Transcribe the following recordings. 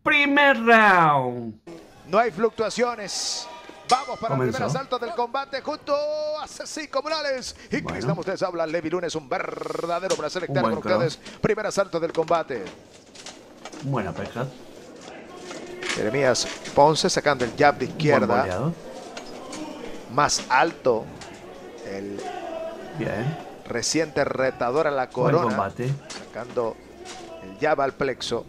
primer round. No hay fluctuaciones. Vamos para el primer asalto del combate junto a Cecico Morales y Cristian. Ustedes hablan, Levi Lunes, un verdadero placer estar con ustedes. Primer asalto del combate. Buena pesca. Jeremías Ponce sacando el jab de izquierda. Más alto. El reciente retador a la corona. Sacando el jab al plexo.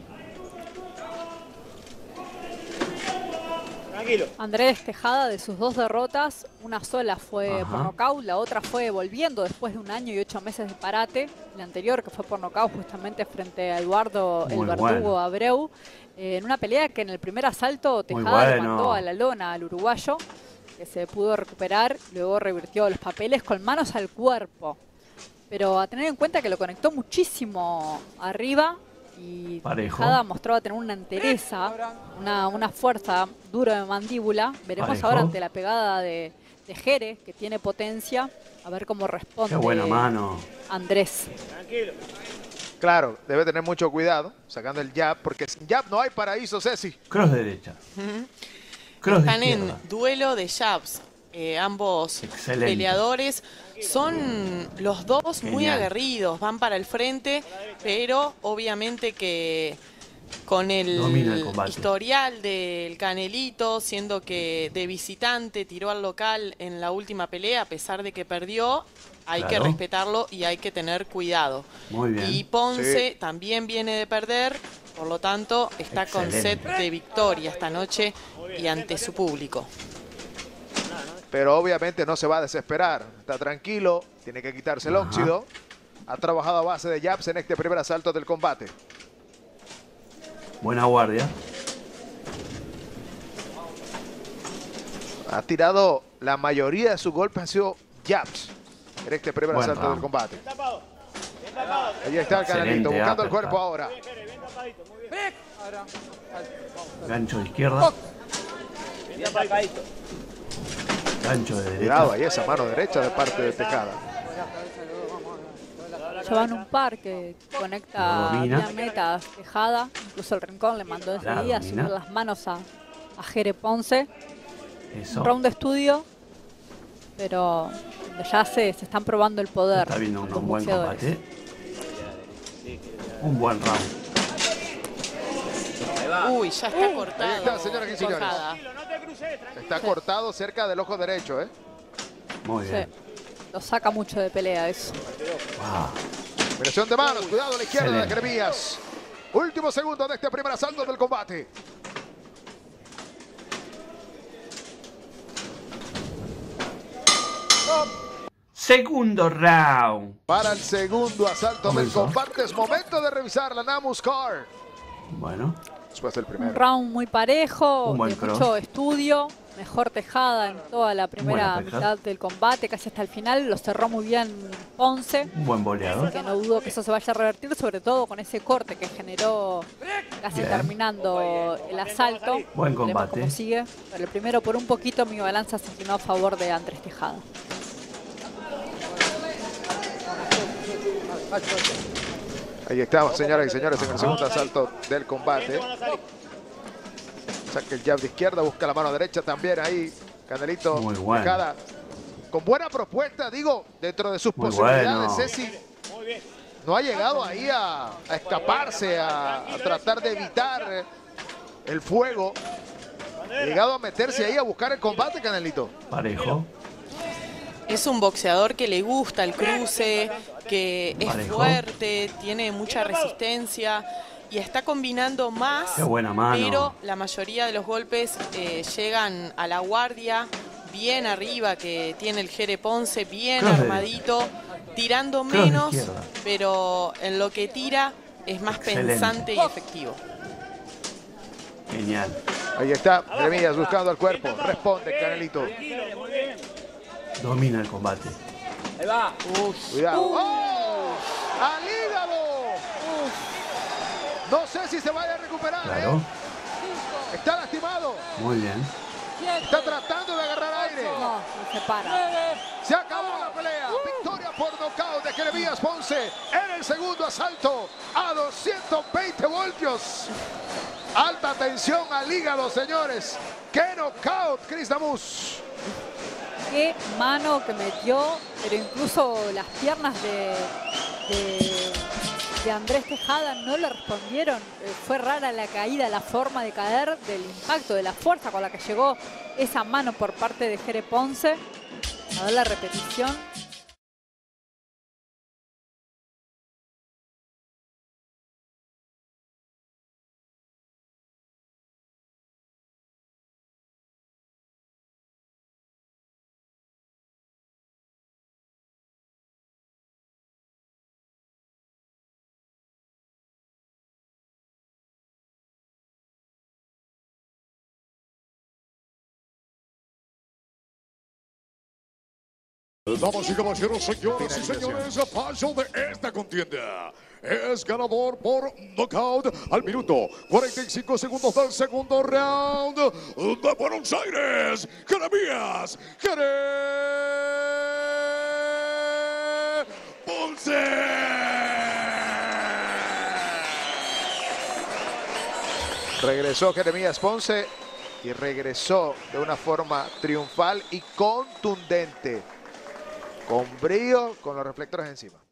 Andrés Tejada, de sus 2 derrotas, una sola fue por nocaut, la otra fue volviendo después de 1 año y 8 meses de parate. La anterior, que fue por nocaut justamente frente a Eduardo el Verdugo Abreu, en una pelea que en el primer asalto Tejada le mandó a la lona al uruguayo, que se pudo recuperar, luego revirtió los papeles con manos al cuerpo. Pero a tener en cuenta que lo conectó muchísimo arriba. Y Tejada mostraba tener una entereza, una fuerza dura de mandíbula. Veremos ahora ante la pegada de Jere, que tiene potencia, a ver cómo responde. Qué buena mano. Andrés. Tranquilo. Claro, debe tener mucho cuidado sacando el jab, porque sin jab no hay paraíso, Ceci. Cross derecha. Están en duelo de jabs. Ambos peleadores son los dos muy aguerridos, van para el frente, pero obviamente que con el historial del Canelito, siendo que de visitante tiró al local en la última pelea, a pesar de que perdió, hay que respetarlo y hay que tener cuidado. Muy bien. Y Ponce también viene de perder, por lo tanto está con set de victoria esta noche y ante su público. Pero obviamente no se va a desesperar. Está tranquilo, tiene que quitarse el óxido. Ha trabajado a base de jabs en este primer asalto del combate. Buena guardia. Ha tirado la mayoría de sus golpes, han sido jabs en este primer asalto del combate. Ahí está el Canelito buscando el cuerpo ahora. Gancho de izquierda. Gancho de derecha. Cuidado ahí esa mano derecha de parte de Tejada. Llevan un par que conecta bien metas Tejada. Incluso el Rincón le mandó enseguida a subir las manos a Jere Ponce. Un round de estudio, pero ya se están probando el poder. Está viendo un buen combate. Un buen round. Uy, ya está cortado. Ahí está, señoras y señores. Está cortado cerca del ojo derecho, ¿eh? Muy bien. Lo saca mucho de pelea eso. Presión de manos, cuidado a la izquierda de Jeremías. Último segundo de este primer asalto del combate. Segundo round. Para el segundo asalto del combate es momento de revisar la Namuscar. Bueno. Después del primero. Un round muy parejo, mucho estudio. Mejor Tejada en toda la primera mitad del combate, casi hasta el final. Lo cerró muy bien Ponce. Un buen boleador. Así que no dudo que eso se vaya a revertir, sobre todo con ese corte que generó casi terminando el asalto. Buen combate. Cómo sigue. Pero el primero, por un poquito, mi balanza se inclinó a favor de Andrés Tejada. Ahí estamos, señoras y señores, en el segundo asalto del combate. Saca el jab de izquierda, busca la mano derecha también ahí. Canelito, Tejada, con buena propuesta, digo, dentro de sus posibilidades. Ceci no ha llegado ahí a escaparse, a tratar de evitar el fuego. Ha llegado a meterse ahí a buscar el combate, Canelito. Parejo. Es un boxeador que le gusta el cruce, que es fuerte, tiene mucha resistencia y está combinando más, pero la mayoría de los golpes llegan a la guardia, bien arriba, que tiene el Jere Ponce, bien armadito, tirando menos, pero en lo que tira es más pensante y efectivo. Genial. Ahí está, Jeremías buscando el cuerpo, responde Canelito. Domina el combate. Ahí va. Cuidado. ¡Oh! ¡Al hígado! No sé si se vaya a recuperar. Está lastimado. Muy bien. Está tratando de agarrar aire. No, se para. Se acabó la pelea. Victoria por nocaut de Jeremías Ponce en el segundo asalto a 220 voltios. Alta tensión al hígado, señores. ¡Qué knockout, Chris Damus! Qué mano que metió, pero incluso las piernas de Andrés Tejada no le respondieron. Fue rara la caída, la forma de caer, del impacto, de la fuerza con la que llegó esa mano por parte de Jere Ponce. A ver la repetición. Damas y caballeros, señoras y señores, paso de esta contienda. Es ganador por knockout al minuto 45 segundos del segundo round de Buenos Aires, Jeremías Jere Ponce. Regresó Jeremías Ponce y regresó de una forma triunfal y contundente. Con brío, con los reflectores encima.